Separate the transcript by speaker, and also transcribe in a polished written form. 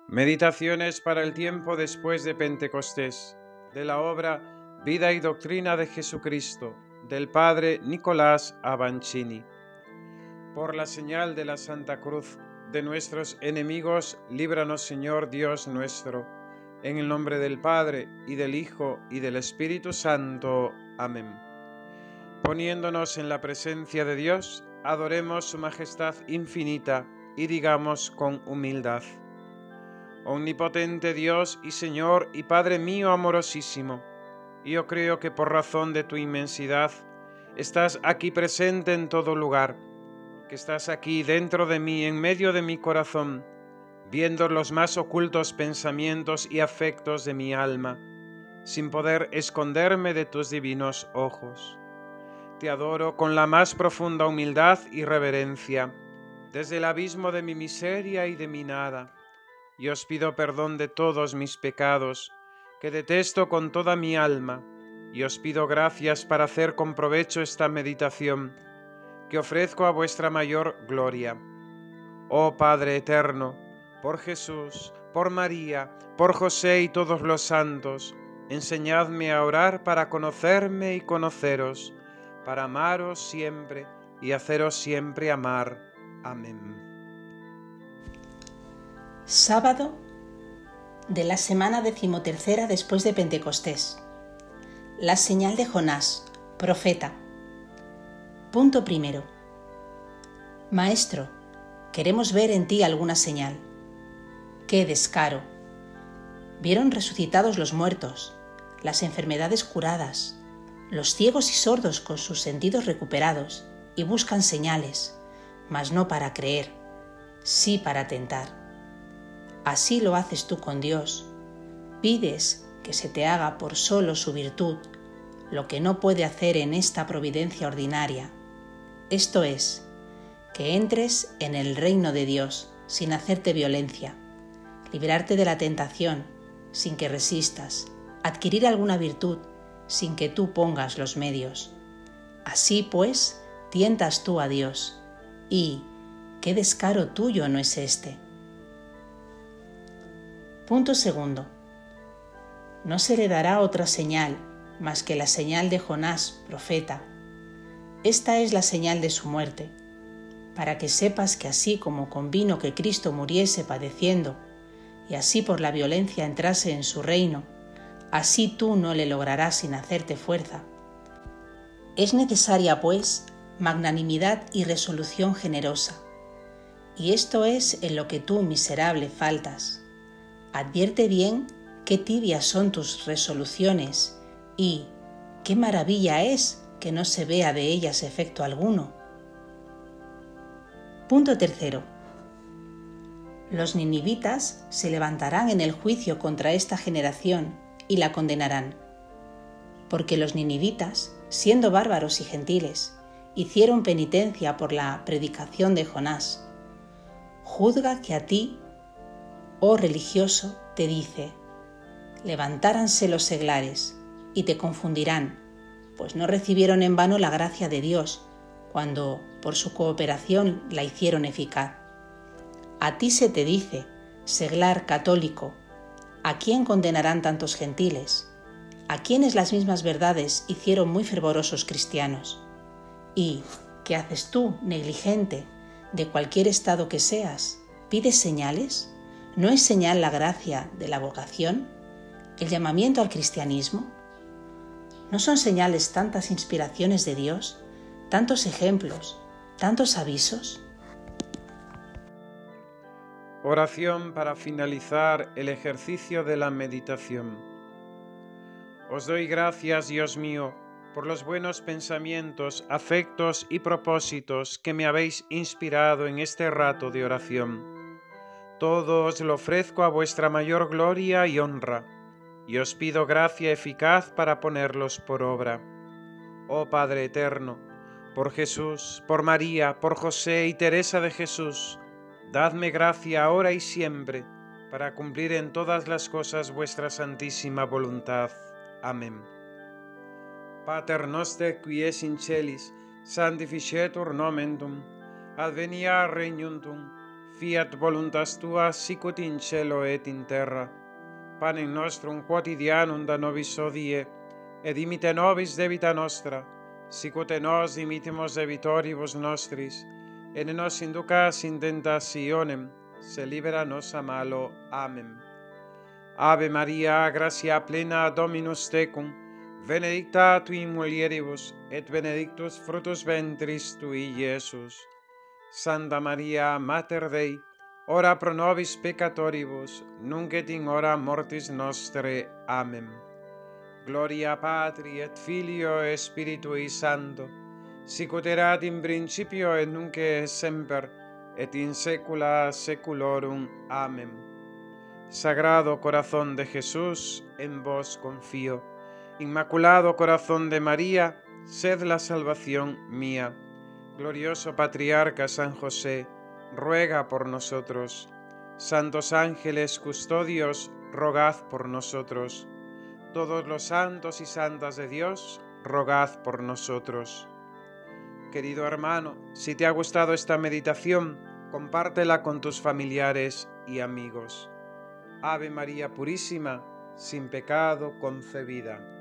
Speaker 1: Meditaciones para el tiempo después de Pentecostés, de la obra Vida y Doctrina de Jesucristo, del Padre Nicolás Avancini. Por la señal de la Santa Cruz de nuestros enemigos, líbranos, Señor Dios nuestro, en el nombre del Padre, y del Hijo, y del Espíritu Santo. Amén. Poniéndonos en la presencia de Dios, adoremos su majestad infinita y digamos con humildad: Omnipotente Dios y Señor y Padre mío amorosísimo, yo creo que por razón de tu inmensidad estás aquí presente en todo lugar, que estás aquí dentro de mí, en medio de mi corazón, viendo los más ocultos pensamientos y afectos de mi alma, sin poder esconderme de tus divinos ojos. Te adoro con la más profunda humildad y reverencia, desde el abismo de mi miseria y de mi nada. Y os pido perdón de todos mis pecados, que detesto con toda mi alma, y os pido gracias para hacer con provecho esta meditación, que ofrezco a vuestra mayor gloria. Oh Padre eterno, por Jesús, por María, por José y todos los santos, enseñadme a orar para conocerme y conoceros, para amaros siempre y haceros siempre amar. Amén.
Speaker 2: Sábado de la semana 13ª después de Pentecostés. La señal de Jonás, profeta. Punto primero. Maestro, queremos ver en ti alguna señal. ¡Qué descaro! Vieron resucitados los muertos, las enfermedades curadas, los ciegos y sordos con sus sentidos recuperados, y buscan señales, mas no para creer, sí para tentar. Así lo haces tú con Dios. Pides que se te haga por solo su virtud lo que no puede hacer en esta providencia ordinaria. Esto es, que entres en el reino de Dios sin hacerte violencia, librarte de la tentación sin que resistas, adquirir alguna virtud sin que tú pongas los medios. Así pues, tientas tú a Dios. Y ¿qué descaro tuyo no es este? Punto segundo. No se le dará otra señal más que la señal de Jonás, profeta. Esta es la señal de su muerte, para que sepas que así como convino que Cristo muriese padeciendo, y así por la violencia entrase en su reino, así tú no le lograrás sin hacerte fuerza. Es necesaria, pues, magnanimidad y resolución generosa, y esto es en lo que tú, miserable, faltas. Advierte bien qué tibias son tus resoluciones y qué maravilla es que no se vea de ellas efecto alguno. Punto tercero. Los ninivitas se levantarán en el juicio contra esta generación y la condenarán, porque los ninivitas, siendo bárbaros y gentiles, hicieron penitencia por la predicación de Jonás. Juzga que a ti, oh religioso, te dice: levantáranse los seglares y te confundirán, pues no recibieron en vano la gracia de Dios, cuando por su cooperación la hicieron eficaz. A ti se te dice, seglar católico, ¿a quién condenarán tantos gentiles? ¿A quiénes las mismas verdades hicieron muy fervorosos cristianos? ¿Y qué haces tú, negligente, de cualquier estado que seas? ¿Pides señales? ¿No es señal la gracia de la vocación? ¿El llamamiento al cristianismo? ¿No son señales tantas inspiraciones de Dios, tantos ejemplos, tantos avisos?
Speaker 1: Oración para finalizar el ejercicio de la meditación. Os doy gracias, Dios mío, por los buenos pensamientos, afectos y propósitos que me habéis inspirado en este rato de oración. Todo os lo ofrezco a vuestra mayor gloria y honra, y os pido gracia eficaz para ponerlos por obra. Oh Padre eterno, por Jesús, por María, por José y Teresa de Jesús, dadme gracia ahora y siempre, para cumplir en todas las cosas vuestra santísima voluntad. Amén. Pater noster qui es in celis, sanctificetur nomen tuum, adveniat regnum tuum, Fiat voluntas tua sicut in cielo et in terra. Panem nostrum quotidianum da nobis hodie, et dimite nobis debita nostra, sicut et nos dimittimus debitoribus nostris, et ne nos inducas in tentationem, se libera nos a malo. Amen. Ave Maria, gratia plena, Dominus tecum, benedicta tui in mulieribus, et benedictus fructus ventris tui, Iesus. Santa Maria, Mater Dei, ora pro nobis peccatoribus, nunc et in hora mortis nostre. Amen. Gloria Patri et Filio et Spiritui Sancto, sicut erat in principio et nunc et semper, et in saecula saeculorum. Amen. Sagrado corazón de Jesús, en vos confío. Inmaculado corazón de María, sed la salvación mía. Glorioso Patriarca San José, ruega por nosotros. Santos ángeles custodios, rogad por nosotros. Todos los santos y santas de Dios, rogad por nosotros. Querido hermano, si te ha gustado esta meditación, compártela con tus familiares y amigos. Ave María Purísima, sin pecado concebida.